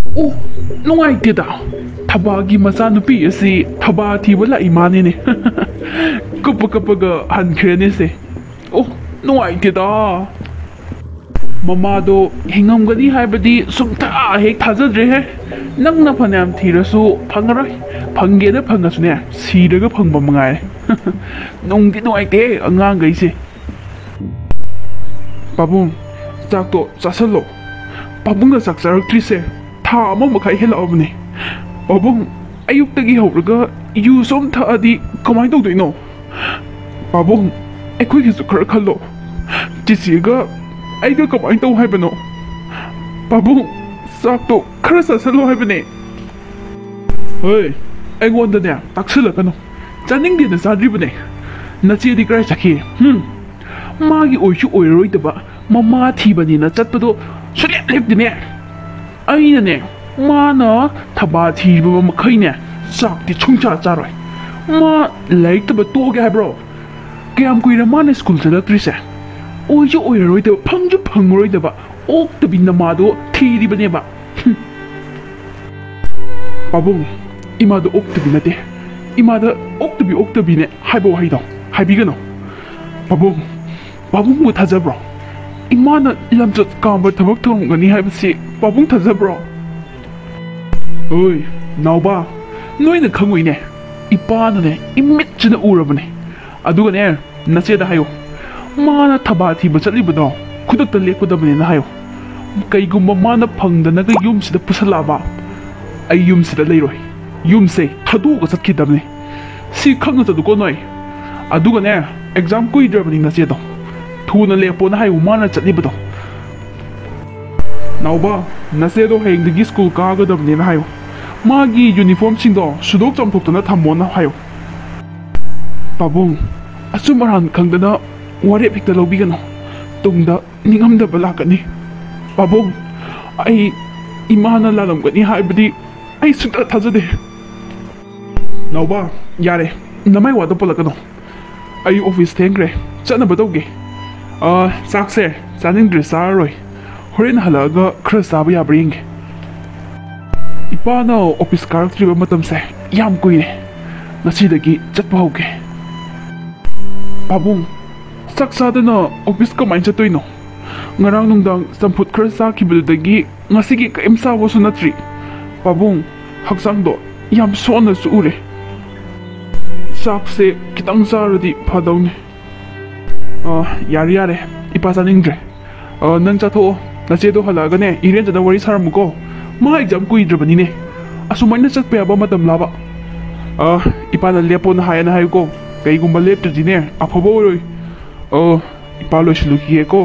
ꯑꯣ ꯅꯨꯡꯉꯥꯏꯇꯦꯗ ꯊꯕꯥꯒꯤ ꯃꯆꯥꯅꯨꯄꯤ ꯑꯁꯤ ꯊꯕꯥ ꯊꯤꯕ ꯂꯥꯛꯏ ꯃꯥꯅꯤꯅꯦ ꯀꯞꯄꯒ ꯍꯟꯈ꯭ꯔꯦꯅꯦꯁꯦ ꯑꯣ ꯅꯨꯡꯉꯥꯏꯇꯦꯗ ꯃꯃꯥꯗꯣ ꯍꯤꯡꯉꯝꯒꯅꯤ ꯍꯥꯏꯕꯗꯤ ꯁꯨꯡꯊꯥ ꯍꯦꯛ ꯊꯥꯖꯗ꯭ꯔꯦꯍꯦ ꯅꯪꯅ ꯐꯅꯌꯥꯝ ꯊꯤꯔꯁꯨ ꯐꯪꯉꯔꯣꯏ ꯐꯪꯒꯦꯅ ꯐꯪꯉꯁꯨꯅꯦ ꯁꯤꯔꯒ ꯐꯪꯕ ꯃꯉꯥꯏꯔꯦ ꯅꯨꯡꯗꯤ ꯅꯨꯡꯉꯥꯏꯇꯦ ꯑꯉꯥꯡꯈꯩꯁꯦ ꯄꯥꯕꯨꯡ ꯆꯥꯛꯇꯣ ꯆꯥꯁꯜꯂꯣ ꯄꯥꯕꯨꯡꯅ ꯆꯥꯛ ꯆꯥꯔꯛꯇ꯭ꯔꯤꯁꯦ ꯊꯥ ꯑꯃ ꯃꯈꯥꯏ ꯍꯦꯜꯂꯛꯑꯕꯅꯦ ꯄꯥꯕꯨꯡ ꯑꯌꯨꯛꯇꯒꯤ ꯍꯧꯔꯒ ꯌꯨ ꯁꯨꯝ ꯊꯛꯑꯗꯤ ꯀꯃꯥꯏꯅ ꯇꯧꯗꯣꯏꯅꯣ ꯄꯥꯕꯨꯡ ꯑꯩꯈꯣꯏꯒꯤꯁꯨ ꯈꯔ ꯈꯜꯂꯣ ꯆꯤꯆꯦꯒ ꯑꯩꯒ ꯀꯃꯥꯏꯅ ꯇꯧ ꯍꯥꯏꯕꯅꯣ ꯄꯥꯕꯨꯡ ꯆꯥꯛꯇꯣ ꯈꯔ ꯆꯥꯁꯜꯂꯣ ꯍꯥꯏꯕꯅꯦ ꯍꯣꯏ ꯑꯩꯉꯣꯟꯗꯅꯦ ꯇꯥꯛꯁꯤꯜꯂꯛꯀꯅꯨ ꯆꯥꯅꯤꯡꯗꯦꯅ ꯆꯥꯗ꯭ꯔꯤꯕꯅꯦ ꯅꯆꯦꯗꯤ ꯀꯔꯥꯏ ꯆꯠꯈꯤ ꯃꯥꯒꯤ ꯑꯣꯏꯁꯨ ꯑꯣꯏꯔꯔꯣꯏꯗꯕ ꯃꯃꯥ ꯊꯤꯕꯅꯤꯅ ꯆꯠꯄꯗꯣ ꯁꯨꯡꯂꯦꯞ ꯂꯦꯞꯇꯦꯅꯦ ꯑꯩꯅꯅꯦ ꯃꯥꯅ ꯊꯕꯥ ꯊꯤꯕ ꯃꯈꯩꯅꯦ ꯆꯥꯛꯇꯤ ꯁꯨꯡꯆꯥ ꯆꯥꯔꯣꯏ ꯃꯥ ꯂꯥꯏꯔꯤꯛ ꯇꯝꯕ ꯇꯣꯛꯑꯒꯦ ꯍꯥꯏꯕ꯭ꯔꯣ ꯀꯌꯥꯝ ꯀꯨꯏꯔ ꯃꯥꯅ ꯁ꯭ꯀꯨꯜ ꯆꯠꯂꯛꯇ꯭ꯔꯤꯁꯦ ꯑꯣꯏꯁꯨ ꯑꯣꯏꯔꯔꯣꯏꯗꯕ ꯐꯪꯁꯨ ꯐꯪꯉꯔꯣꯏꯗꯕ ꯑꯣꯛꯇꯕꯤ ꯅꯃꯥꯗꯣ ꯊꯤꯔꯤꯕꯅꯦꯕ ꯄꯥꯕꯨꯡ ꯏꯃꯥꯗꯣ ꯑꯣꯛꯇꯕꯤ ꯅꯠꯇꯦ ꯏꯃꯥꯗ ꯑꯣꯛꯇꯕꯤꯅꯦ ꯍꯥꯏꯕ ꯋꯥꯍꯩꯗꯣ ꯍꯥꯏꯕꯤꯒꯅꯨ ꯄꯥꯕꯨꯡꯕꯨ ꯊꯥꯖꯕ꯭ꯔꯣ ꯏꯃꯥꯅ ꯂꯝꯆꯠ ꯀꯥꯝꯕ ꯊꯕꯛ ꯇꯧꯔꯝꯒꯅꯤ ꯍꯥꯏꯕꯁꯤ ꯄꯥꯕꯨꯡ ꯊꯥꯖꯕ꯭ꯔꯣ ꯍꯣꯏ ꯅꯥꯎꯕ ꯅꯣꯏꯅ ꯈꯪꯉꯣꯏꯅꯦ ꯏꯄꯥꯅꯅꯦ ꯏꯃꯤꯠꯁꯤꯅ ꯎꯔꯕꯅꯦ ꯑꯗꯨꯒꯅꯦ ꯅꯆꯦꯗ ꯍꯥꯏꯌꯣ ꯃꯥꯅ ꯊꯕꯥ ꯊꯤꯕ ꯆꯠꯂꯤꯕꯗꯣ ꯈꯨꯗꯛꯇ ꯂꯦꯞꯀꯗꯕꯅꯦꯅ ꯍꯥꯏꯌꯣ ꯀꯩꯒꯨꯝꯕ ꯃꯥꯅ ꯐꯪꯗꯅꯒ ꯌꯨꯝꯁꯤꯗ ꯄꯨꯁꯜꯂꯛꯑꯕ ꯑꯩ ꯌꯨꯝꯁꯤꯗ ꯂꯩꯔꯣꯏ ꯌꯨꯝꯁꯦ ꯊꯥꯗꯣꯛꯑꯒ ꯆꯠꯈꯤꯗꯕꯅꯤ ꯁꯤ ꯈꯪꯅ ꯆꯠꯂꯨꯀꯣ ꯅꯣꯏ ꯑꯗꯨꯒꯅꯦ ꯑꯦꯛꯖꯥꯝ ꯀꯨꯏꯗ꯭ꯔꯕꯅꯤ ꯅꯆꯦꯗꯣ ꯊꯨꯅ ꯂꯦꯞꯄꯣꯅ ꯍꯥꯏꯌꯨ ꯃꯥꯅ ꯆꯠꯂꯤꯕꯗꯣ ꯅꯥꯎꯕ ꯅꯆꯦꯗꯣ ꯍꯌꯦꯡꯗꯒꯤ ꯁ꯭ꯀꯨꯜ ꯀꯥꯒꯗꯕꯅꯦꯅ ꯍꯥꯏꯌꯨ ꯃꯥꯒꯤ ꯌꯨꯅꯤꯐꯣꯔꯝꯁꯤꯡꯗꯣ ꯁꯨꯗꯣꯛ ꯆꯥꯝꯊꯣꯛꯇꯅ ꯊꯝꯃꯣꯅ ꯍꯥꯏꯌꯨ ꯄꯥꯕꯨꯡ ꯑꯆꯨꯝ ꯑꯔꯥꯟ ꯈꯪꯗꯅ ꯋꯥꯔꯦꯞ ꯍꯦꯛꯇ ꯂꯧꯕꯤꯒꯅꯨ ꯇꯨꯡꯗ ꯅꯤꯡꯉꯝꯗꯕ ꯂꯥꯛꯀꯅꯤ ꯄꯥꯕꯨꯡ ꯑꯩ ꯏꯃꯥꯅ ꯂꯥꯜꯂꯝꯒꯅꯤ ꯍꯥꯏꯕꯗꯤ ꯑꯩ ꯁꯨꯡꯊꯥ ꯊꯥꯖꯗꯦ ꯅꯥꯎꯕ ꯌꯥꯔꯦ ꯅꯃꯥꯏ ꯋꯥꯗꯣ ꯄꯜꯂꯛꯀꯅꯨ ꯑꯩ ꯑꯣꯐꯤꯁ ꯊꯦꯡꯈ꯭ꯔꯦ ꯆꯠꯅꯕ ꯇꯧꯒꯦ ꯆꯥꯛꯁꯦ ꯆꯥꯅꯤꯡꯗ꯭ꯔꯦ ꯆꯥꯔꯔꯣই ꯍꯣꯔꯦꯟ ꯍꯜꯂꯛꯑꯒ ꯈꯔ ꯆꯥꯕ ꯌꯥꯕ꯭ꯔꯥ ꯌꯦꯡꯒꯦ ꯏꯄꯥꯅ ꯑꯣꯐꯤꯁ ꯀꯥꯔꯛꯇ꯭ꯔꯤꯕ ꯃꯇꯝꯁꯦ ꯌꯥꯝ ꯀꯨꯏꯔꯦ ꯉꯁꯤꯗꯒꯤ ꯆꯠꯄ ꯍꯧꯒꯦ ꯄꯥꯕꯨꯡ ꯆꯥꯛ ꯆꯥꯗꯅ ꯑꯣꯐꯤꯁ ꯀꯃꯥꯏꯅ ꯆꯠꯇꯣꯏꯅꯣ ꯉꯔꯥꯡ ꯅꯨꯡꯗꯥꯡ ꯆꯝꯐꯨꯠ ꯈꯔ ꯆꯥꯈꯤꯕꯗꯨꯗꯒꯤ ꯉꯁꯤꯒꯤ ꯀꯔꯤꯝ ꯆꯥꯕꯁꯨ ꯅꯠꯇ꯭ꯔꯤ ꯄꯥꯕꯨꯡ ꯍꯛꯆꯥꯡꯗꯣ ꯌꯥꯝ ꯁꯣꯟꯅꯁꯨ ꯎꯔꯦ ꯆꯥꯛꯁꯦ ꯈꯤꯇꯪ ꯆꯥꯔꯗꯤ ꯐꯗꯧꯅꯤ ꯌꯥꯔꯦ ꯏꯄꯥ ꯆꯥꯅꯤꯡꯗ꯭ꯔꯦ ꯅꯪ ꯆꯥꯊꯣꯛꯑꯣ ꯅꯆꯦꯗꯣ ꯍꯜꯂꯛꯑꯒꯅꯦ ꯏꯔꯦꯟꯖꯅ ꯋꯥꯔꯤ ꯁꯥꯔꯝꯃꯨꯀꯣ ꯃꯥ ꯑꯦꯛꯖꯥꯝ ꯀꯨꯏꯗ꯭ꯔꯕꯅꯤꯅꯦ ꯑꯁꯨꯃꯥꯏꯅ ꯆꯠꯄ ꯌꯥꯕ ꯃꯇꯝ ꯂꯥꯕ ꯏꯄꯥꯅ ꯂꯦꯞꯄꯣꯅ ꯍꯥꯏꯌꯦꯅ ꯍꯥꯏꯌꯨꯀꯣ ꯀꯩꯒꯨꯝꯕ ꯂꯦꯞꯇ꯭ꯔꯗꯤꯅꯦ ꯑꯐꯕ ꯑꯣꯏꯔꯣꯏ ꯏꯄꯥ ꯂꯣꯏꯁꯤꯜꯂꯨꯈꯤꯒꯦꯀꯣ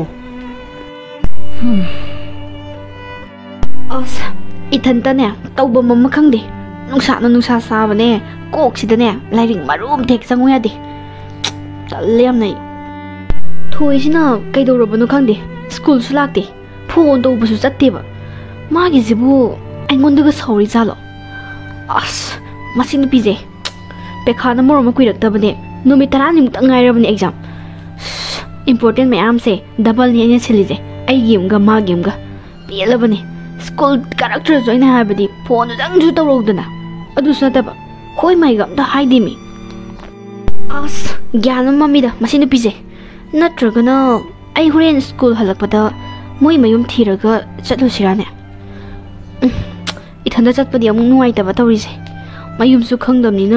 ꯑꯁ ꯏꯊꯟꯇꯅꯦ ꯇꯧꯕꯝ ꯑꯃ ꯈꯪꯗꯦ ꯅꯨꯡꯁꯥ ꯁꯥꯕꯅꯦ ꯀꯣꯛꯁꯤꯗꯅꯦ ꯂꯥꯏꯔꯤꯛ ꯃꯔꯨꯝ ꯊꯦꯛ ꯆꯪꯉꯨ ꯌꯥꯗꯦ ꯇꯜꯂꯦ ꯌꯥꯝꯅ ꯊꯣꯏꯁꯤꯅ ꯀꯩꯗꯧꯔꯕꯅꯣ ꯈꯪꯗꯦ ꯁ꯭ꯀꯨꯜꯁꯨ ꯂꯥꯛꯇꯦ ꯐꯣꯟ ꯇꯧꯕꯁꯨ ꯆꯠꯇꯦꯕ ꯃꯥꯒꯤꯁꯤꯕꯨ ꯑꯩꯉꯣꯟꯗꯒ ꯁꯧꯔꯤ ꯖꯥꯠꯂꯣ ꯑꯁ ꯃꯁꯤ ꯅꯨꯄꯤꯁꯦ ꯄꯩꯈꯥꯅ ꯃꯔꯣꯟ ꯑꯃ ꯀꯨꯏꯔꯛꯇꯕꯅꯦ ꯅꯨꯃꯤꯠ 10ꯅꯤꯃꯨꯛꯇꯪ ꯉꯥꯏꯔꯕꯅꯦ ꯑꯦꯛꯖꯥꯝ ꯏꯝꯄꯣꯔꯇꯦꯟ ꯃꯌꯥꯝꯁꯦ ꯗꯕꯜꯅꯤ ꯑꯩꯅ ꯁꯤꯜꯂꯤꯁꯦ ꯑꯩꯒꯤ ꯑꯃꯒ ꯃꯥꯒꯤ ꯑꯃꯒ ꯄꯦꯜꯂꯕꯅꯦ ꯁ꯭ꯀꯨꯜ ꯀꯥꯔꯛꯇ꯭ꯔꯁꯨ ꯑꯩꯅ ꯍꯥꯏꯕꯗꯤ ꯐꯣꯟꯗꯨꯗꯪꯁꯨ ꯇꯧꯔꯧꯗꯅ ꯑꯗꯨꯁꯨ ꯅꯠꯇꯕ ꯍꯣꯏ ꯃꯥꯏꯒ ꯑꯝꯇ ꯍꯥꯏꯗꯦꯃꯤ ꯑꯁ ꯒ꯭ꯌꯥꯟ ꯑꯃ ꯃꯝꯃꯤꯗ ꯃꯁꯤ ꯅꯨꯄꯤꯁꯦ ꯅꯠꯇ꯭ꯔꯒꯅ ꯑꯩ ꯍꯣꯔꯦꯟ ꯁ꯭ꯀꯨꯜ ꯍꯜꯂꯛꯄꯗ ꯃꯣꯏ ꯃꯌꯨꯝ ꯊꯤꯔꯒ ꯆꯠꯂꯨꯁꯤꯔꯥꯅꯦ ꯏꯊꯟꯗ ꯆꯠꯄꯗꯤ ꯑꯃꯨꯛ ꯅꯨꯡꯉꯥꯏꯇꯕ ꯇꯧꯔꯤꯁꯦ ꯃꯌꯨꯝꯁꯨ ꯈꯪꯗꯕꯅꯤꯅ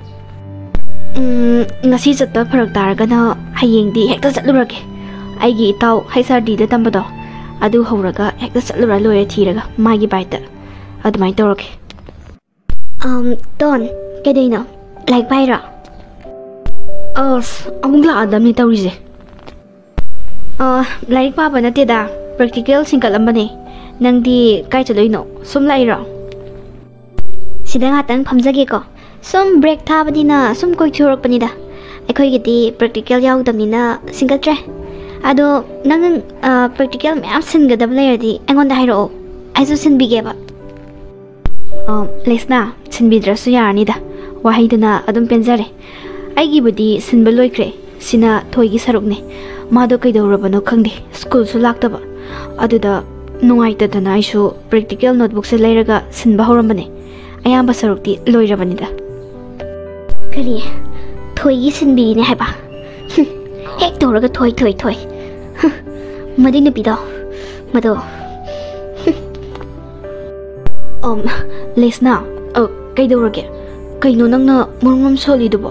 ngasi chꯠꯄ ꯐꯔꯛ ꯇꯥꯔꯒꯅ ꯍꯌꯦꯡꯗꯤ ꯍꯦꯛꯇ ꯆꯠꯂꯨꯔꯒꯦ ꯑꯩꯒꯤ ꯏꯇꯥꯎ HRDꯗ ꯇꯝꯕꯗꯣ ꯑꯗꯨ ꯍꯧꯔꯒ ꯍꯦꯛꯇ ꯆꯠꯂꯨꯔ ꯂꯣꯏꯔꯦ ꯊꯤꯔꯒ ꯃꯥꯒꯤ ꯕꯥꯏꯛꯇ ꯑꯗꯨꯃꯥꯏ ꯇꯧꯔꯒꯦ ꯇꯣꯟ ꯀꯩꯗꯩꯅꯣ ꯂꯥꯏꯛ ꯄꯥꯏꯔꯣ ꯑꯁ ꯑꯃꯨꯛ ꯂꯥꯛꯑꯗꯝꯅꯤ ꯇꯧꯔꯤꯁꯦ ꯂꯥꯏꯔꯤꯛ ꯄꯥꯕ ꯅꯠꯇꯦꯗ ꯄ꯭ꯔꯦꯛꯇꯤꯀꯦꯜ ꯁꯤꯡꯀꯠꯂꯝꯕꯅꯦ ꯅꯪꯗꯤ ꯀꯥꯏ ꯆꯠꯂꯣꯏꯅꯣ ꯁꯨꯝ ꯂꯩꯔꯣ ꯁꯤꯗ ꯉꯥꯛꯇꯪ ꯐꯝꯖꯒꯦꯀꯣ ꯁꯨꯝ ब्रेक थाबदिना सुम कोइथोरकपनिदा अखोइगिदि प्रेक्टिकल याउदमनिना सिंगत्रे अदो नंग प्रेक्टिकल मैम सिनगदब लेरदि अङोंदा हाइरो आइसु सिनबिगेबा लेसना सिनबिद्रसु यारनिदा वाहैदना अदुम पेंजरे आइगिबुदि सिनबा लोइख्रे सिना थोइगी सरुकने मादो कैदौरबनो खंगदे स्कूल सु लाक्तबा अदुदा ꯅꯨꯡꯉꯥꯏꯇꯗꯅ ꯑꯩꯁꯨ ꯄ꯭ꯔꯦꯛꯇꯤꯀꯦꯜ ꯅꯣꯠꯕꯨꯛꯁꯦ ꯂꯩꯔꯒ ꯁꯤꯟꯕ ꯍꯧꯔꯝꯕꯅꯦ ꯑꯌꯥꯝꯕ ꯁꯔꯨꯛꯇꯤ ꯂꯣꯏꯔꯕꯅꯤꯗ ꯀꯔꯤ ꯊꯣꯏꯒꯤ ꯁꯤꯟꯕꯤꯅꯦ ꯍꯥꯏꯕ ꯍꯦꯛ ꯇꯧꯔꯒ ꯊꯣꯏ ꯃꯗꯨ ꯅꯨꯄꯤꯗꯣ ꯃꯗꯣ ꯂꯦꯁꯅꯥ ꯀꯩꯗꯧꯔꯒꯦ ꯀꯩꯅꯣ ꯅꯪꯅ ꯃꯔꯨꯝ ꯁꯣꯜꯂꯤꯗꯨꯕꯣ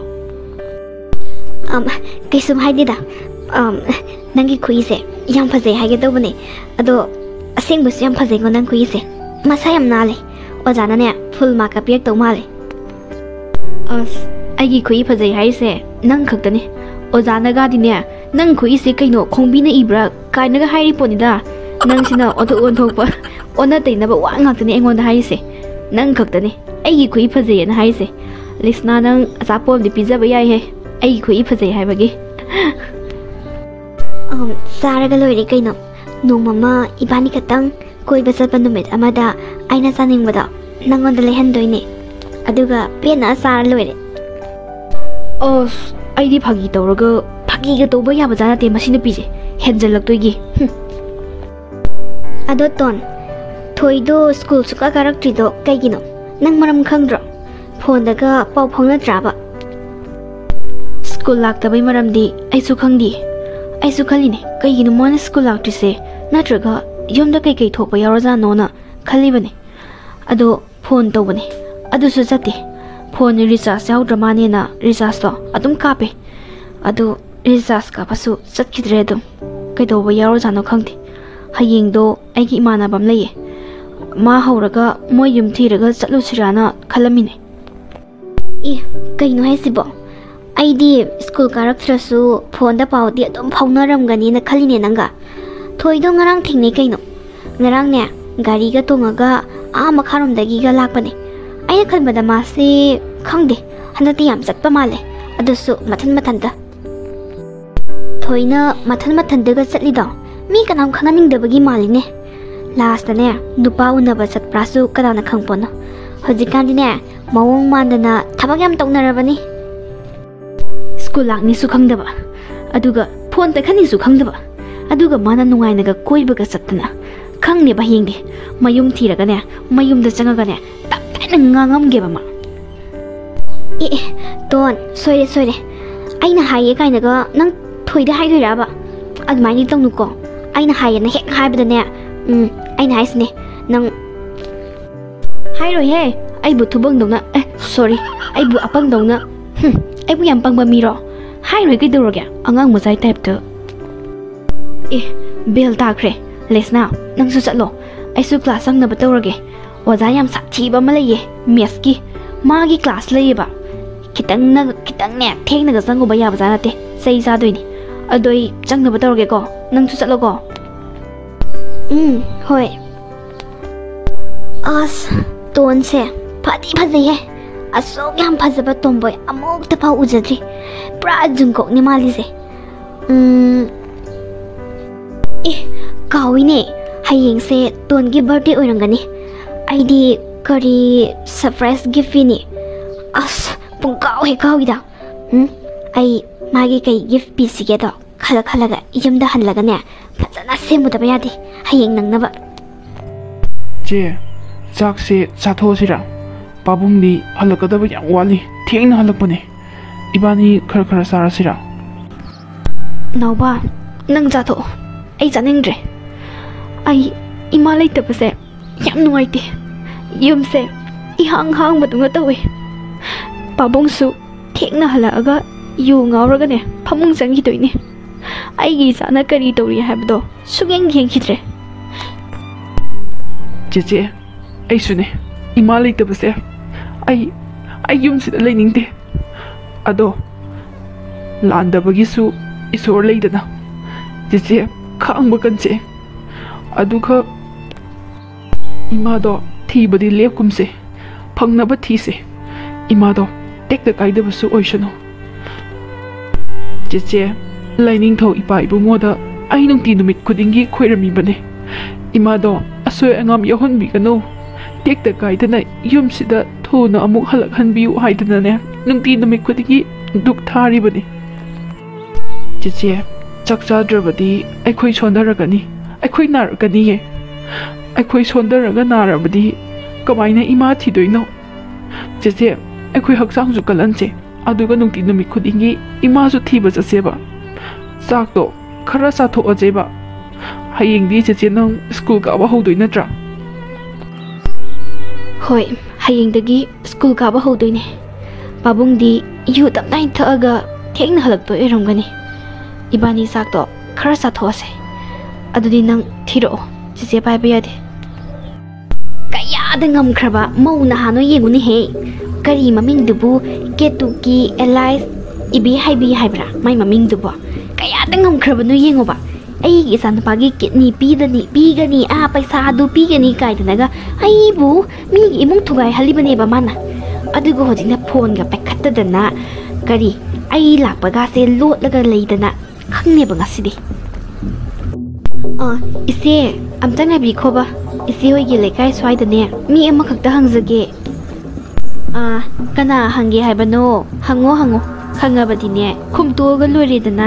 ꯀꯩꯁꯨꯝ ꯍꯥꯏꯗꯦꯗ ꯅꯪꯒꯤ ꯈꯨꯏꯁꯦ ꯌꯥꯝ ꯐꯖꯩ ꯍꯥꯏꯒꯦ ꯇꯧꯕꯅꯦ ꯑꯗꯣ ꯑꯁꯦꯡꯕꯁꯨ ꯌꯥꯝ ꯐꯖꯩꯀꯣ ꯅꯪ ꯈꯨꯏꯁꯦ ꯃꯁꯥ ꯌꯥꯝ ꯅꯥꯜꯂꯦ ꯑꯣꯖꯥꯅꯅꯦ ꯐꯨꯜ ꯃꯥꯔꯛꯀ ꯄꯤꯔꯛꯇꯧ ꯃꯥꯜꯂꯦ ꯑꯁ ꯑꯩꯒꯤ ꯈꯨꯏ ꯐꯖꯩ ꯍꯥꯏꯔꯤꯁꯦ ꯅꯪ ꯈꯛꯇꯅꯦ ꯑꯣꯖꯥꯅꯒꯥꯗꯤꯅꯦ ꯅꯪ ꯈꯨꯏꯁꯦ ꯀꯩꯅꯣ ꯈꯣꯡꯕꯤꯅ ꯏꯕ꯭ꯔꯥ ꯀꯥꯏꯅꯒ ꯍꯥꯏꯔꯤ ꯄꯣꯠꯅꯤꯗ ꯅꯪꯁꯤꯅ ꯑꯣꯟꯊꯣꯛ ꯑꯣꯟꯊꯣꯛꯄ ꯑꯣꯟꯅ ꯇꯩꯅꯕ ꯋꯥ ꯉꯥꯛꯇꯅꯦ ꯑꯩꯉꯣꯟꯗ ꯍꯥꯏꯔꯤꯁꯦ ꯅꯪ ꯈꯛꯇꯅꯦ ꯑꯩꯒꯤ ꯈꯨꯏ ꯐꯖꯩꯌꯦꯅ ꯍꯥꯏꯔꯤꯁꯦ ꯂꯤꯁꯅꯥ ꯅꯪ ꯑꯆꯥꯄꯣꯠ ꯑꯃꯗꯤ ꯄꯤꯖꯕ ꯌꯥꯏꯍꯦ ꯑꯩꯒꯤ ꯈꯨꯏ ꯐꯖꯩ ꯍꯥꯏꯕꯒꯤ ꯆꯥꯔꯒ ꯂꯣꯏꯔꯦ ꯀꯩꯅꯣ ꯅꯣꯡꯃ ꯏꯕꯥꯅꯤ ꯈꯛꯇꯪ ꯀꯣꯏꯕ ꯆꯠꯄ ꯅꯨꯃꯤꯠ ꯑꯃꯗ ꯑꯩꯅ ꯆꯥꯅꯤꯡꯕꯗꯣ ꯅꯪꯉꯣꯟꯗ ꯂꯩꯍꯟꯗꯣꯏꯅꯦ ꯑꯗꯨꯒ ꯄꯦꯟꯅ ꯆꯥꯔ ꯂꯣꯏꯔꯦ ꯑꯁ ꯑꯩꯗꯤ ꯐꯥꯒꯤ ꯇꯧꯔꯒ ꯐꯥꯒꯤꯒ ꯇꯧꯕ ꯌꯥꯕꯖꯥꯠ ꯅꯠꯇꯦ ꯃꯁꯤ ꯅꯨꯄꯤꯁꯦ ꯍꯦꯟꯖꯜꯂꯛꯇꯣꯏꯒꯤ ꯑꯗꯣ ꯇꯣꯟ ꯊꯣꯏꯗꯣ ꯁ꯭ꯀꯨꯜ ꯁꯨꯛꯀꯥ ꯀꯥꯔꯛꯇ꯭ꯔꯤꯗꯣ ꯀꯩꯒꯤꯅꯣ ꯅꯪ ꯃꯔꯝ ꯈꯪꯗ꯭ꯔꯣ ꯐꯣꯟꯗꯒ ꯄꯥꯎ ꯐꯥꯎꯅꯗ꯭ꯔꯥꯕ ꯁ꯭ꯀꯨल ꯂꯥꯛꯇꯕꯩ ꯃꯔꯝꯗꯤ ꯑꯩꯁꯨ ꯈꯪꯗꯤꯌꯦ ꯑꯩꯁꯨ ꯈꯜꯂꯤꯅꯦ ꯀꯩꯒꯤꯅꯣ ꯃꯥꯅ ꯁ꯭ꯀꯨꯜ ꯂꯥꯛꯇ꯭ꯔꯤꯁꯦ ꯅꯠꯇ꯭ꯔꯒ ꯌꯨꯝꯗ ꯀꯩꯀꯩ ꯊꯣꯛꯄ ꯌꯥꯎꯔꯖꯥꯠꯅꯣꯅ ꯈꯜꯂꯤꯕꯅꯦ ꯑꯗꯣ ꯐꯣꯟ ꯇꯧꯕꯅꯦ ꯑꯗꯨꯁꯨ ꯆꯠꯇꯦ ꯐꯣꯟ ꯔꯤꯆꯥꯔꯖ ꯌꯥꯎꯗ꯭ꯔ ꯃꯥꯅꯦꯅ ꯔꯤꯆꯥꯔꯖꯇꯣ ꯑꯗꯨꯝ ꯀꯥꯞꯄꯦ ꯑꯗꯣ ꯔꯤꯆꯥꯔꯖ ꯀꯥꯞꯄꯁꯨ ꯆꯠꯈꯤꯗ꯭ꯔꯦ ꯑꯗꯨꯝ ꯀꯩꯗꯧꯕ ꯌꯥꯎꯔꯖꯥꯠꯅꯣ ꯈꯪꯗꯦ ꯍꯌꯦꯡꯗꯣ ꯑꯩꯒꯤ ꯏꯃꯥꯟꯅꯕ ꯑꯃ ꯂꯩꯌꯦ ꯃꯥ ꯍꯧꯔꯒ ꯃꯣꯏ ꯌꯨꯝ ꯊꯤꯔꯒ ꯆꯠꯂꯨꯁꯤꯔꯥꯅ ꯈꯜꯂꯝꯃꯤꯅꯦ ꯑꯦ ꯀꯩꯅꯣ ꯍꯥꯏꯁꯤꯕꯣ ꯑꯩꯗꯤ ꯁ꯭ꯀꯨꯜ ꯀꯥꯔꯛꯇ꯭ꯔꯁꯨ ꯐꯣꯟꯗ ꯄꯥꯎꯗꯤ ꯑꯗꯨꯝ ꯐꯥꯎꯅꯔꯝꯒꯅꯤꯅ ꯈꯜꯂꯤꯅꯦ ꯅꯪꯒ ꯊꯣꯏꯗꯣ ꯉꯔꯥꯡ ꯊꯦꯡꯅꯩ ꯀꯩꯅꯣ ꯉꯔꯥꯡꯅꯦ ꯒꯥꯔꯤꯒ ꯇꯣꯡꯉꯒ ꯃꯈꯥꯔꯣꯝꯗꯒꯤꯒ ꯂꯥꯛꯄꯅꯦ ꯑꯩꯅ ꯈꯟꯕꯗ ꯃꯥꯁꯦ ꯈꯪꯗꯦ ꯍꯟꯗꯛꯇꯤ ꯌꯥꯝ ꯆꯠꯄ ꯃꯥꯜꯂꯦ ꯑꯗꯨꯁꯨ ꯃꯊꯟꯇ ꯊꯣꯏꯅ ꯃꯊꯟꯇꯒ ꯆꯠꯂꯤꯗꯣ ꯃꯤ ꯀꯅꯥꯝ ꯈꯪꯍꯟꯅꯤꯡꯗꯕꯒꯤ ꯃꯥꯜꯂꯤꯅꯦ ꯂꯥꯁꯇꯅꯦ ꯅꯨꯄꯥ ꯎꯅꯕ ꯆꯠꯄ꯭ꯔꯥꯁꯨ ꯀꯅꯥꯅ ꯈꯪꯄꯣꯠꯅꯣ ꯍꯧꯖꯤꯛꯀꯥꯟꯗꯤꯅꯦ ꯃꯑꯣꯡ ꯃꯥꯟꯗꯅ ꯊꯕꯛ ꯌꯥꯝ ꯇꯧꯅꯔꯕꯅꯤ ꯁ꯭ꯀꯨल ꯂꯥꯛꯅꯤꯁꯨ ꯈꯪꯗꯕ ꯑꯗꯨꯒ ꯐꯣꯟ ꯇꯩꯈꯠꯅꯤꯁꯨ ꯈꯪꯗꯕ ꯑꯗꯨꯒ ꯃꯥꯅ ꯅꯨꯡꯉꯥꯏꯅꯒ ꯀꯣꯏꯕꯒ ꯆꯠꯇꯅ ꯈꯪꯅꯦꯕ ꯍꯌꯦꯡꯗꯤ ꯃꯌꯨꯝ ꯊꯤꯔꯒꯅꯦ ꯃꯌꯨꯝꯗ ꯆꯪꯉꯒꯅꯦ ꯇꯞꯇꯥꯏꯅ ꯉꯥꯡꯉꯝꯒꯦꯕ ꯃꯥ ꯇꯣꯟ ꯁꯣꯏꯔꯦ ꯑꯩꯅ ꯍꯥꯏꯌꯦ ꯀꯥꯏꯅꯒ ꯅꯪ ꯊꯣꯏꯗ ꯍꯥꯏꯗꯣꯏꯔꯕ ꯑꯗꯨꯃꯥꯏꯅꯗꯤ ꯇꯧꯅꯨꯀꯣ ꯑꯩꯅ ꯍꯥꯏꯌꯦꯅ ꯍꯦꯛ ꯍꯥꯏꯕꯗꯅꯦ ꯑꯩꯅ ꯍꯥꯏꯁꯤꯅꯦ ꯅꯪ ꯍꯥꯏꯔꯣꯏꯍꯦ ꯑꯩꯕꯨ ꯊꯨꯕꯪꯗꯧꯅ ꯁꯣꯔꯤ ꯑꯩꯕꯨ ꯑꯄꯪꯗꯧꯅ ꯑꯩꯕꯨ ꯌꯥꯝ ꯄꯪꯕ ꯃꯤꯔꯣ ꯍꯥꯏꯔꯣꯏ ꯀꯩꯗꯧꯔꯒꯦ ꯑꯉꯥꯡ ꯃꯆꯥꯏ ꯇꯥꯏꯞꯇ ꯕꯦꯜ ꯇꯥꯈ꯭ꯔꯦ ꯂꯦꯁꯅꯥ ꯅꯪꯁꯨ ꯆꯠꯂꯣ ꯑꯩꯁꯨ ꯀ꯭ꯂꯥꯁ ꯆꯪꯅꯕ ꯇꯧꯔꯒꯦ ꯑꯣꯖꯥ ꯌꯥꯝ ꯁꯥꯊꯤꯕ ꯑꯃ ꯂꯩꯌꯦ ꯃꯦꯠꯁꯀꯤ ꯃꯥꯒꯤ ꯀ꯭ꯂꯥꯁ ꯂꯩꯌꯦꯕ ꯈꯤꯇꯪꯅꯦ ꯊꯦꯡꯅꯒ ꯆꯪꯉꯨꯕ ꯌꯥꯕꯖꯥꯠ ꯅꯠꯇꯦ ꯆꯩ ꯆꯥꯗꯣꯏꯅꯤ ꯑꯗꯣ ꯑꯩ ꯆꯪꯅꯕ ꯇꯧꯔꯒꯦꯀꯣ ꯅꯪꯁꯨ ꯆꯠꯂꯣꯀꯣ ꯍꯣꯏ ꯑꯁ ꯇꯣꯟꯁꯦ ꯐꯖꯩꯍꯦ ꯑꯁꯨꯛ ꯌꯥꯝ ꯐꯖꯕ ꯇꯣꯝꯕꯣꯏ ꯑꯃꯨꯛꯇ ꯐꯥꯎ ꯎꯖꯗ꯭ꯔꯤ ꯄꯨꯔꯥ ꯖꯨꯡꯀꯣꯛꯅꯤ ꯃꯥꯜꯂꯤꯁꯦ ꯀꯥꯎꯏꯅꯦ ꯍꯌꯦꯡꯁꯦ ꯇꯣꯟꯒꯤ ꯕꯥꯔꯊꯗꯦ ꯑꯣꯏꯔꯝꯒꯅꯤ ꯑꯩꯗꯤ ꯀꯔꯤ ꯁꯔꯄ꯭ꯔꯥꯏꯖ ꯒꯤꯐ ꯄꯤꯅꯤ ꯑꯁ ꯄꯨꯡꯀꯥꯎ ꯍꯦꯛ ꯀꯥꯎꯏꯗ ꯑꯩ ꯃꯥꯒꯤ ꯀꯩ ꯒꯤꯐ ꯄꯤꯁꯤꯒꯦꯗꯣ ꯈꯜꯂꯒ ꯌꯨꯝꯗ ꯍꯜꯂꯒꯅꯦ ꯐꯖꯅ ꯁꯦꯝꯃꯨꯗꯕ ꯌꯥꯗꯦ ꯍꯌꯦꯡ ꯅꯪꯅꯕ ꯆꯦ ꯆꯥꯛꯁꯦ ꯆꯥꯊꯣꯛꯑꯁꯤꯔꯥ ꯄꯥꯕꯨꯡꯗꯤ ꯍꯜꯂꯛꯀꯗꯕ ꯌꯥꯝ ꯋꯥꯠꯂꯤ ꯊꯦꯡꯅ ꯍꯜꯂꯛꯄꯅꯦ ꯏꯕꯥꯅꯤ ꯈꯔ ꯆꯥꯔꯁꯤꯔꯥ ꯅꯥꯎꯕ ꯅꯪ ꯆꯥꯊꯣꯛꯑꯣ ꯑꯩ ꯆꯥꯅꯤꯡꯗ꯭ꯔꯦ ꯑꯩ ꯏꯃꯥ ꯂꯩꯇꯕꯁꯦ ꯌꯥꯝ ꯅꯨꯡꯉꯥꯏꯇꯦ ꯌꯨꯝꯁꯦ ꯏꯍꯥꯡ ꯍꯥꯡꯕꯗꯧꯅ ꯇꯧꯋꯦ ꯄꯥꯕꯨꯡꯁꯨ ꯊꯦꯡꯅ ꯍꯜꯂꯛꯑꯒ ꯌꯨ ꯉꯥꯎꯔꯒꯅꯦ ꯐꯃꯨꯡ ꯆꯪꯈꯤꯗꯣꯏꯅꯦ ꯑꯩꯒꯤ ꯏꯆꯥꯅ ꯀꯔꯤ ꯇꯧꯔꯤ ꯍꯥꯏꯕꯗꯣ ꯁꯨꯛꯌꯦꯡ ꯌꯦꯡꯈꯤꯗ꯭ꯔꯦ ꯆꯦꯆꯦ ꯑꯩꯁꯨꯅꯦ ꯏꯃꯥ ꯂꯩꯇꯕꯁꯦ ꯑꯩ ꯌꯨꯝꯁꯤꯗ ꯂꯩꯅꯤꯡꯗꯦ ꯑꯗꯣ ꯂꯥꯟꯗꯕꯒꯤꯁꯨ ꯏꯁꯣꯔ ꯂꯩꯗꯅ ꯆꯦꯆꯦ ꯈꯥꯡꯕ ꯀꯟꯁꯦ ꯑꯗꯨꯒ ꯏꯃꯥꯗꯣ ꯊꯤꯕꯗꯤ ꯂꯦꯞꯀꯨꯝꯁꯦ ꯐꯪꯅꯕ ꯊꯤꯁꯦ ꯏꯃꯥꯗꯣ ꯇꯦꯛꯇ ꯀꯥꯏꯗꯕꯁꯨ ꯑꯣꯏꯁꯅꯨ ꯆꯦꯆꯦ ꯂꯥꯏꯅꯤꯡꯊꯧ ꯏꯄꯥ ꯏꯕꯨꯡꯉꯣꯗ ꯑꯩ ꯅꯨꯡꯇꯤ ꯅꯨꯃꯤꯠ ꯈꯨꯗꯤꯡꯒꯤ ꯈꯣꯏꯔꯝꯃꯤꯕꯅꯦ ꯏꯃꯥꯗꯣ ꯑꯁꯣꯏ ꯑꯉꯥꯝ ꯌꯥꯎꯍꯟꯕꯤꯒꯅꯨ ꯇꯦꯛꯇ ꯀꯥꯏꯗꯅ ꯌꯨꯝꯁꯤꯗ ꯊꯨꯅ ꯑꯃꯨꯛ ꯍꯜꯂꯛꯍꯟꯕꯤꯌꯨ ꯍꯥꯏꯗꯅꯅꯦ ꯅꯨꯡꯇꯤ ꯅꯨꯃꯤꯠ ꯈꯨꯗꯤꯡꯒꯤ ꯗꯨꯛ ꯊꯥꯔꯤꯕꯅꯤ ꯆꯦꯆꯦ ꯆꯥꯛ ꯆꯥꯗ꯭ꯔꯕꯗꯤ ꯑꯩꯈꯣꯏ ꯁꯣꯟꯊꯔꯒꯅꯤ ꯑꯩꯈꯣꯏ ꯅꯥꯔꯛꯀꯅꯤꯌꯦ ꯑꯩꯈꯣꯏ ꯁꯣꯟꯊꯔꯒ ꯅꯥꯔꯕꯗꯤ ꯀꯃꯥꯏꯅ ꯏꯃꯥ ꯊꯤꯗꯣꯏꯅꯣ? ꯆꯦꯆꯦ, ꯑꯩꯈꯣꯏ ꯍꯛꯆꯥꯡꯁꯨ ꯀꯜꯍꯟꯁꯦ, ꯑꯗꯨꯒ ꯅꯨꯡꯇꯤ ꯅꯨꯃꯤꯠ ꯈꯨꯗꯤꯡꯒꯤ ꯏꯃꯥꯁꯨ ꯊꯤꯕ ꯆꯠꯁꯦꯕ. ꯆꯥꯛꯇꯣ ꯈꯔ ꯆꯥꯊꯣꯛꯑꯁꯦꯕ. ꯍꯌꯦꯡꯗꯤ ꯆꯦꯆꯦ ꯅꯪ ꯁ꯭ꯀꯨꯜ ꯀꯥꯕ ꯍꯧꯗꯣꯏ ꯅꯠꯇ꯭ꯔꯥ? ꯍꯣꯏ, ꯍꯌꯦꯡꯗꯒꯤ ꯁ꯭ꯀꯨꯜ ꯀꯥꯕ ꯍꯧꯗꯣꯏꯅꯦ. ꯄꯥꯕꯨꯡꯗꯤ ꯌꯨ ꯇꯞꯅꯥꯏ ꯊꯛꯑꯒ ꯊꯦꯡꯅ ꯍꯜꯂꯛꯇꯣꯏ ꯑꯣꯏꯔꯝꯒꯅꯤ. 이반이 싹도 खर साथोसे अदुदी नंग थिरो चिचे पाइबा यादे कयाद ngamkhraba मौना हानो येगुनि हे करी ममिंग दुबु केतुकी एलाइस इबी हाइबी हाइब्रा माइ ममिंग दुबु कयाद ngamkhraba नु येंगोबा ꯑꯩꯒꯤ ꯏꯆꯥꯅꯨꯄꯥꯒꯤ ꯀꯤꯠꯅꯤ ꯄꯤꯒꯅꯤ ꯄꯩꯁꯥ ꯑꯗꯨ ꯄꯤꯒꯅꯤ ꯀꯥꯏꯗꯅꯒ ꯑꯩꯕꯨ ꯃꯤꯒꯤ ꯏꯃꯨꯡ ꯊꯨꯒꯥꯏꯍꯜꯂꯤꯕꯅꯦꯕ ꯃꯥꯅ ꯑꯗꯨꯒ ꯍꯧꯖꯤꯛꯅ ꯐꯣꯟꯒ ꯄꯥꯏꯈꯠꯇꯗꯅ ꯀꯔꯤ ꯑꯩ ꯂꯥꯛꯄꯒꯥꯁꯦ ꯂꯣꯠꯂꯒ ꯂꯩꯗꯅ ꯈꯪꯅꯦꯕ ꯉꯁꯤꯗꯤ ꯏꯆꯦ ꯑꯝꯇ ꯉꯥꯏꯕꯤꯈꯣꯕ ꯏꯆꯦ ꯍꯣꯏꯒꯤ ꯂꯩꯀꯥꯏ ꯁ꯭ꯋꯥꯏꯗꯅꯦ ꯃꯤ ꯑꯃꯈꯛꯇ ꯍꯪꯖꯒꯦ ꯀꯅꯥ ꯍꯪꯒꯦ ꯍꯥꯏꯕꯅꯣ ꯍꯪꯉꯣ ꯈꯪꯉꯕꯗꯤꯅꯦ ꯈꯨꯝꯇꯣꯛꯑꯒ ꯂꯣꯏꯔꯦꯗꯅ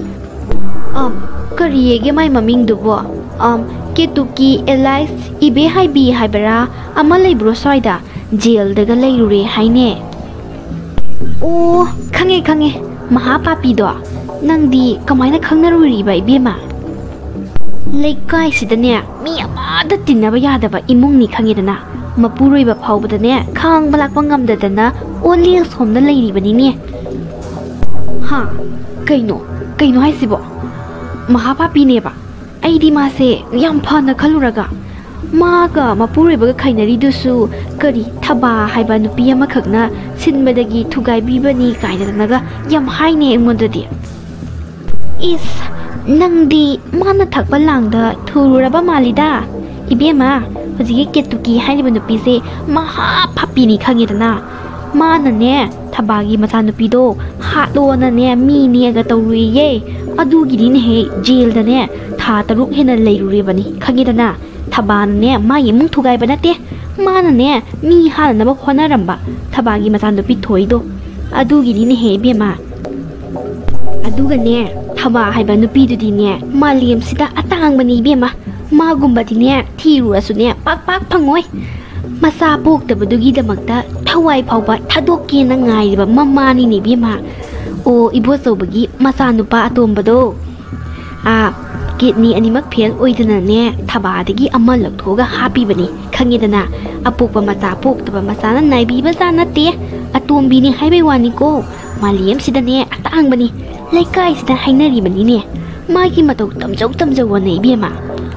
करिएगे माइ ममिंग दुबो केतुकी एलाइस इबे हाइबी हाइबरा अमा लेब्रो स्वाइदा जेल दगा लेरुरे हाइने ओ खंगे महापापी दो नंदी कमाइना खंगनरुरीबा इबेमा लेकाइ सिदने मी अमादा तिन्नबा यादबा इमुंगनी खंगेदना मपुरोइबा फावबदने खांग बलाकपा ngamdadana ओनली सोमना लेरिबनिने हा कइनो हाइसिबो महापापीनेबा अइदी मासे याम फाना खलुरगा मागा मपुरेबगा खाइनरिदुसु करी थबा हाइबा नुपी अमा खगना सिनबदगी थुगाइबीबनी काइदनगा याम हाइने एंगोददि इस नंदी माना थकबा लांगदा थुरुरबा मालिदा इबेमा हजिगे केतुकी हाइबा नुपीसे महापापीनी खंगेदना मानने थबागी मचा नुपीदो हाटलोनने मीनेगा तौरुइये अदुगिदिने हे जेलदने था तरुक हेना लेरुरेबनी खंगेदना थबानने माई इमुंग थुगाइबा नते मानने मी हाननबा होनारंबा थबागी मचा नुपी थोइदो अदुगिदिने हे बेमा अदुगने थबा हाइबा नुपीदुदिने मालेमसिदा अतांगबनी बेमा मागुंबदिने थिरुअसुने पाक फंगोय मसा पोक्तबदुगिदमक्ता थवाई फावबा थादोक्केना ngaइबा मम्मानिने बेमा ओ इबोचौबगी मचानुपा अतोंबदो किडनी अनिमक फेल ओइदनाने थबादगी अमा लक्थोगा हापीबनी खंगेदना अपोकबा मचा पोक्तबा मचाना नाइबीबा जानते अतोंबीनी हाइबे वानिको मालियम सिदने अतांगबनी लेकाइ सिदा हाइनरिबनीने मागी मतौ तमजौ वनै बेमा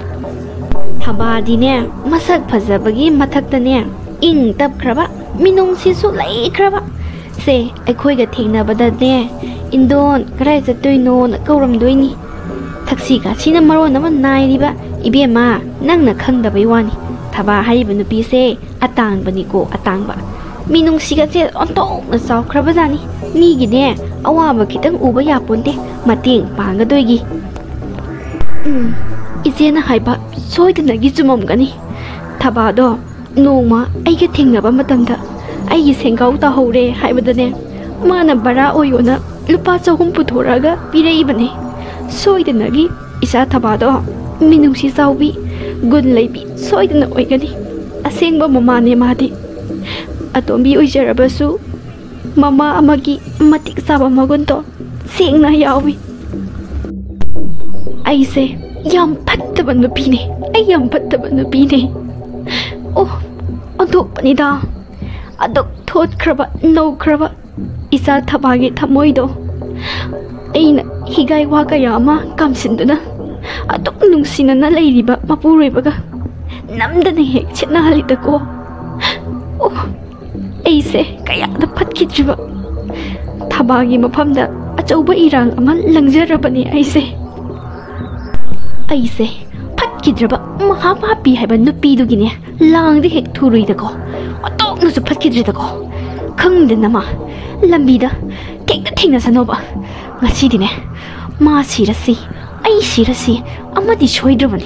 थबादीने मसक फजबगी मथक्तने इंग तपख्रबा मिनुंगसिसु लैख्रबा से अखोइगा थेंनबदने इंदोन कराय चतोइनो कौरमदोइनी थक्सी गाछिना मरोन अमा नाइरिबा इबेमा नंगना खंगदबई वानी थबा हाइबा नुपीसे अतांगबनीको अतांगबा मिनुंगसिगासे ओंतोंना चावख्रबजानी मीगिने अवाबा खितंग उबा यापोन्ते मतेंग पांगदोइगी इजेना हाइबा सोइदनगी चुममगनी थबादो नोंमा आइगे थेंनबा मतमदा आइगी सेंगाउ ताहौरे हाइबदने माना बरा ओयोना लुपा 300 पुथोरागा पिरेइबने सोइदनगी इसा थबादो मिनुंगसी चाउबी गुन लैबी सोइदना ओइगनी असेंगबा ममाने मादी अतोंबी ओइजरबसु ममा अमगी मतिक साबा मगुनतो सेंगना यावी आइसे याम फत्तबा नुपीने याम फत्तबा नुपीने ओ अदोपनिदा अदोक थोटख्रबा नौख्रबा इसा थबागे थमोइदो ऐना हिगाइ वा कयामा कामसिन्दुना अदोक नुंसिनना लैरिबा मपुरोइबगा नमदने हेक छिनालिदको ओ ऐसे कयादा फटकिद्रिबा थबागे मफमदा अचौबा इरांग अमा लंगजरबने ऐसे फटकिद्रबा महापापी हाइबा नुपीदुगिने लांगदे हेक थुरुइदको अतोकनसु फटकिद्रिदको खंगदनमा लंबीदा थेंगसनोबा ngasidiने मा सिरसी आई सिरसी अमदि सोइद्रबनी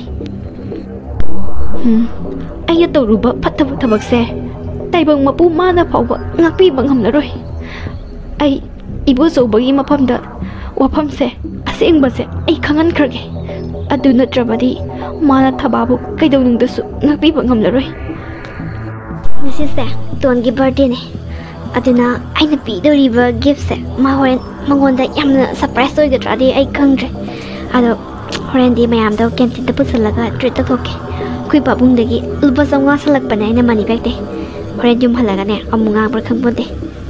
आई तौरुबा फत्तब थबकसे ताइबंग मपु माना फावबा ngakpीबा ngamlaroi आई इबोचौबगी मफमदा वफमसे असेंगबसे आई खंगनख्रगे अदु नत्रबदी ꯃꯥꯅ ꯊꯕꯥꯕꯨ ꯀꯩꯗꯧꯅꯨꯡꯗꯁꯨ ꯉꯥꯛꯄꯤꯕ ꯉꯝꯂꯔꯣꯏ ꯉꯁꯤꯁꯦ ꯇꯣꯟꯒꯤ ꯕꯥꯔꯗꯦꯅꯦ ꯑꯗꯨꯅ ꯑꯩꯅ ꯄꯤꯗꯧꯔꯤꯕ ꯒꯤꯐꯁꯦ ꯃꯥ ꯍꯣꯔꯦꯟ ꯃꯉꯣꯟꯗ ꯌꯥꯝꯅ ꯁꯔꯄ꯭ꯔꯥꯏꯖ ꯑꯣꯏꯒꯗ꯭ꯔꯥꯗꯤ ꯑꯩ ꯈꯪꯗ꯭ꯔꯦ ꯑꯗꯣ ꯍꯣꯔꯦꯟꯗꯤ ꯃꯌꯥꯝꯗꯣ ꯀꯦꯟꯇꯤꯟꯗ ꯄꯨꯁꯤꯜꯂꯒ ꯇ꯭ꯔꯤꯠ ꯇꯧꯊꯣꯛꯀꯦ ꯑꯩꯈꯣꯏ ꯄꯥꯕꯨꯡꯗꯒꯤ ꯂꯨꯄꯥ 500 ꯁꯜꯂꯛꯄꯅꯦ ꯑꯩꯅ ꯃꯅꯤ ꯕꯦꯛꯇꯩ ꯍꯣꯔꯦꯟ ꯌꯨꯝ ꯍꯜꯂꯒꯅꯦ ꯑꯃꯨꯛ ꯉꯥꯡꯕ꯭ꯔꯥ ꯈꯪꯄꯣꯟꯇꯦ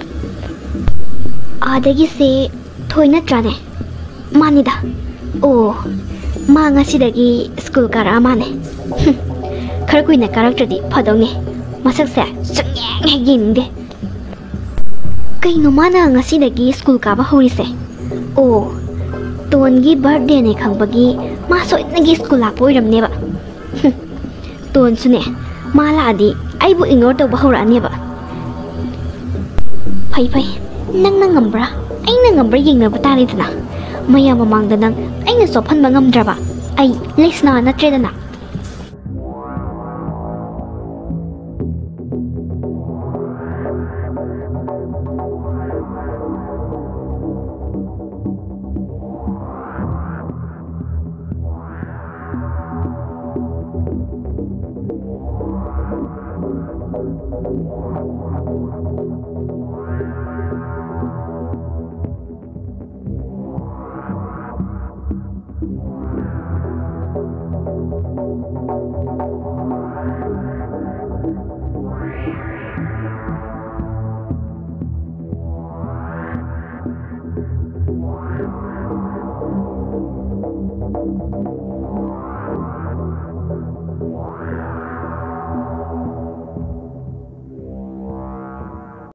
ꯑꯗꯒꯤꯁꯦ ꯊꯣꯏ ꯅꯠꯇ꯭ꯔꯥꯅꯦ ꯃꯥꯅꯤꯗ ꯑꯣ ꯃꯥ ꯉꯁꯤꯗꯒꯤ ꯁ꯭ꯀꯨꯜ ꯀꯥꯔꯛꯑ ꯃꯥꯅꯦ ꯈꯔ ꯀꯨꯏꯅ ꯀꯥꯔꯛꯇ꯭ꯔꯗꯤ ꯐꯗꯧꯅꯦ ꯃꯁꯛꯁꯦ ꯁꯨꯡꯌꯦꯡ ꯍꯦꯛ ꯌꯦꯡꯅꯤꯡꯗꯦ ꯀꯩꯅꯣ ꯃꯥꯅ ꯉꯁꯤꯗꯒꯤ ꯁ꯭ꯀꯨꯜ ꯀꯥꯕ ꯍꯧꯔꯤꯁꯦ ꯑꯣ ꯇꯣꯟꯒꯤ ꯕꯥꯔꯗꯦꯅꯦ ꯈꯪꯕꯒꯤ ꯃꯥ ꯁꯣꯏꯗꯅꯒꯤ ꯁ꯭ꯀꯨꯜ ꯂꯥꯛꯄ ꯑꯣꯏꯔꯝꯅꯦꯕ ꯇꯣꯟꯁꯨꯅꯦ ꯃꯥ ꯂꯥꯛꯑꯗꯤ ꯑꯩꯕꯨ ꯏꯒꯅꯣꯔ ꯇꯧꯕ ꯍꯧꯔꯛꯑꯅꯦꯕ ꯐꯩ ꯐꯩ ꯅꯪꯅ ꯉꯝꯕ꯭ꯔꯥ ꯑꯩꯅ ꯉꯝꯕ꯭ꯔꯥ ꯌꯦꯡꯅꯕ ꯇꯥꯔꯦꯗꯅ ꯃꯌꯥꯝ ꯃꯃꯥꯡꯗ ꯅꯪ ꯑꯩꯅ ꯆꯣꯞꯍꯟꯕ ꯉꯝꯗ꯭ꯔꯕ ꯑꯩ ꯂꯩꯁꯅꯥ ꯅꯠꯇ꯭ꯔꯦꯗꯅ